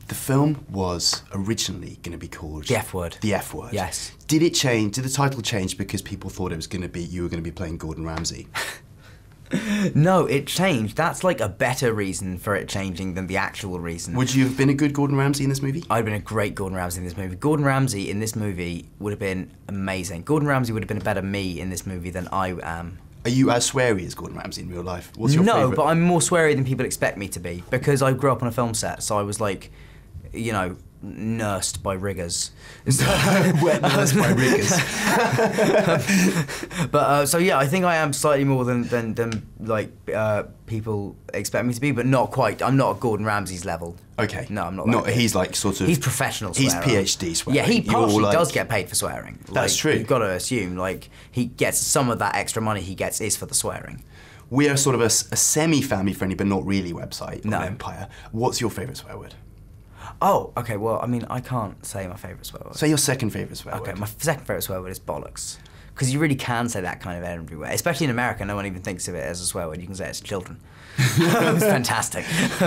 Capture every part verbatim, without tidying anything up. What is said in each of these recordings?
The film was originally going to be called... The F Word. The F Word. Yes. Did it change, did the title change because people thought it was going to be, you were going to be playing Gordon Ramsay? No, it changed. That's like a better reason for it changing than the actual reason. Would you have been a good Gordon Ramsay in this movie? I'd been a great Gordon Ramsay in this movie. Gordon Ramsay in this movie would have been amazing. Gordon Ramsay would have been a better me in this movie than I am. Are you as sweary as Gordon Ramsay in real life? What's your no, favourite? but I'm more sweary than people expect me to be because I grew up on a film set, so I was like, you know, nursed by riggers. Wet nursed by riggers. But uh, so yeah, I think I am slightly more than than, than like uh, people expect me to be, but not quite. I'm not at Gordon Ramsay's level. Okay. No, I'm not. Not. That He's like sort of. He's professional swearer. He's PhD swearing. Yeah, he You're partially like, does get paid for swearing. That's like, true. You've got to assume like he gets some of that extra money he gets is for the swearing. We are sort of a, a semi-family friendly, but not really website No. on Empire. What's your favourite swear word? Oh, okay. Well, I mean, I can't say my favourite swear word. Say your second favourite swear Okay, word. my second favourite swear word is bollocks. Because you really can say that kind of everywhere. Especially in America, no one even thinks of it as a swear word. You can say it to children. It's fantastic.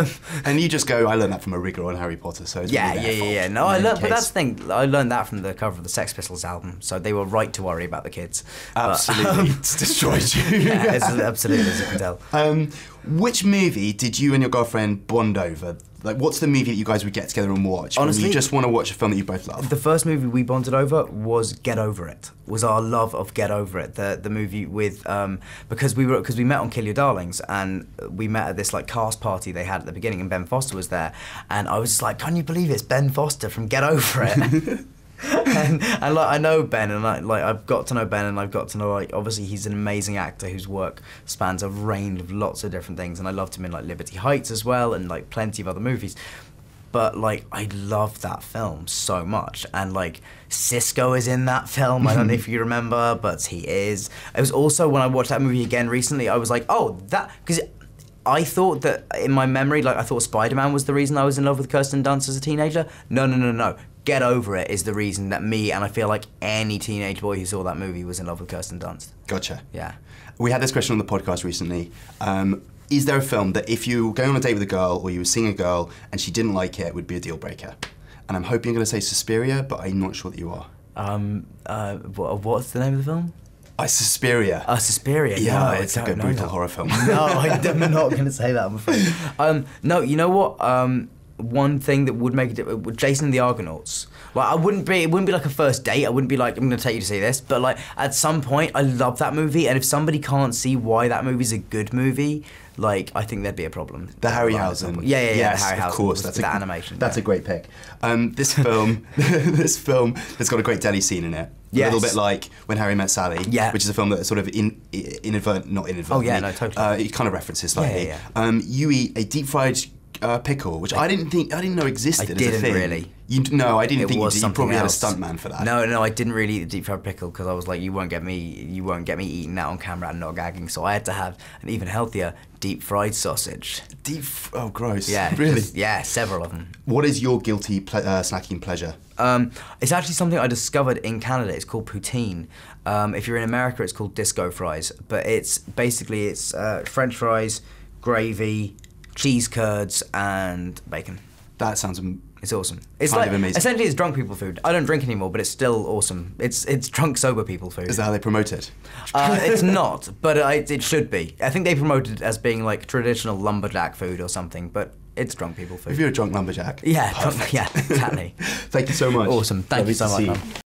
And you just go, I learned that from a rigger on Harry Potter, so it's Yeah, really yeah, their yeah, fault yeah. No, in I any learned, but case. that's the thing. I learned that from the cover of the Sex Pistols album, so they were right to worry about the kids. Absolutely, it's destroyed you. Yeah, it's absolutely, as you can tell. Um, which movie did you and your girlfriend bond over? Like, what's the movie that you guys would get together and watch? Honestly, when you just want to watch a film that you both love. The first movie we bonded over was Get Over It. Was our love of Get Over It, the the movie with um, because we were because we met on Kill Your Darlings and we met at this like cast party they had at the beginning and Ben Foster was there and I was just like, can you believe it's Ben Foster from Get Over It? and, and like I know Ben and I, like I've got to know Ben and I've got to know like obviously he's an amazing actor whose work spans a range of lots of different things and I loved him in like Liberty Heights as well and like plenty of other movies. But like I love that film so much and like Cisco is in that film. I don't know if you remember, but he is. It was also when I watched that movie again recently, I was like, oh, that because I thought that in my memory, like I thought Spider-Man was the reason I was in love with Kirsten Dunst as a teenager. No, no, no, no. Get Over It is the reason that me and I feel like any teenage boy who saw that movie was in love with Kirsten Dunst. Gotcha. Yeah. We had this question on the podcast recently. Um, is there a film that if you were going on a date with a girl or you were seeing a girl and she didn't like it, would be a deal breaker? And I'm hoping you're going to say Suspiria, but I'm not sure that you are. Um. Uh. What, what's the name of the film? Uh, Suspiria. Uh, Suspiria. Yeah, no, I it's like a don't know brutal that. horror film. No, I'm not going to say that, I'm afraid. Um, no, you know what? Um, one thing that would make it different, Jason and the Argonauts. Like, I wouldn't be, it wouldn't be like a first date. I wouldn't be like, I'm going to take you to see this. But like, at some point, I love that movie. And if somebody can't see why that movie's a good movie, like, I think there'd be a problem. The Harryhausen. Yeah, yeah, yeah. Yes, the Harryhausen. of course. That's the a, animation. That's yeah. a great pick. Um, this film, this film has got a great deli scene in it. Yes. A little bit like When Harry Met Sally, Yeah. which is a film that sort of in, inadvertent, not inadvertently. Oh, yeah, no, totally. Uh, it kind of references slightly. Yeah, yeah, yeah. Um, you eat a deep fried uh, pickle, which I, I didn't think, I didn't know existed I as a didn't thing. really. You, no, I didn't It think was you did. You something probably else. had a stuntman for that. No, no, I didn't really eat the deep fried pickle because I was like, you won't get me, you won't get me eating that on camera and not gagging. So I had to have an even healthier deep fried sausage. Deep, f- oh gross. Yeah, Really? Yeah, several of them. What is your guilty ple- uh, snacking pleasure? Um, it's actually something I discovered in Canada. It's called poutine. Um, if you're in America, it's called disco fries. But it's basically it's uh, French fries, gravy, cheese curds, and bacon. That sounds am- It's awesome. It's Kind like of amazing. essentially it's drunk people food. I don't drink anymore, but it's still awesome. It's it's drunk sober people food. Is that how they promote it? Uh, it's not, but it, it should be. I think they promote it as being like traditional lumberjack food or something, but it's drunk people food. If you're a drunk lumberjack. Yeah, drunk, Perfect. yeah, exactly. Thank you so much. Awesome. Thank Lovely you so to much, see man.